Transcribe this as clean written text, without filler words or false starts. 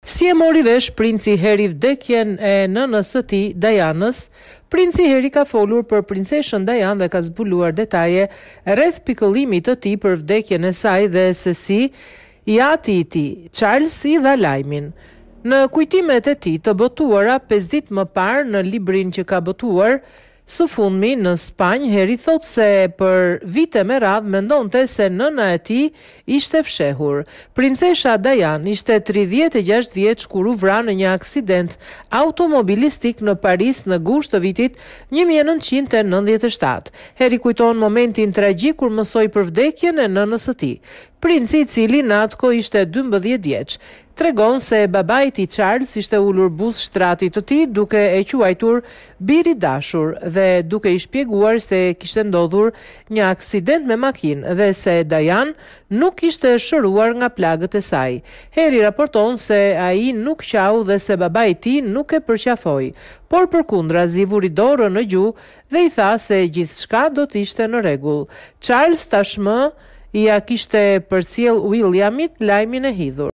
Si e mori vesh princi Harry vdekjen e nënës së tij, Dianës, princi Harry ka folur për princeshën Diana dhe ka zbuluar detaje rreth pikëllimit të tij për vdekjen e saj dhe se si jati i tij, Charles, i dha lajmin. Në kujtimet e tij të botuara 5 ditë më parë në librin që ka botuar së fundmi në Spanjë, Harry thot se për vite me radhë mendonte se nëna e tij ishte fshehur. Princesha Diana ishte 36 vjeç kur u vra në një aksident automobilistik në Paris në gusht të vitit 1997. Harry kujton momentin tragjik kur mësoi për vdekjen e nënës së tij. Princi, i cili në atë kohë ishte 12 vjeç, tregon se babai i tij Charles ishte ulur buz shtratit të tij duke e quajtur biri dashur dhe duke i shpjeguar se kishte ndodhur një aksident me makinë dhe se Diana nuk ishte shëruar nga plagët e saj. Harry raporton se ai nuk qau dhe se babai i tij nuk e përqafoi, por përkundrazi vuri dorën në gjuhë dhe i tha se gjithçka do të ishte në rregull. Charles tashmë ia kishte përcjell Williamit lajmin e hidhur.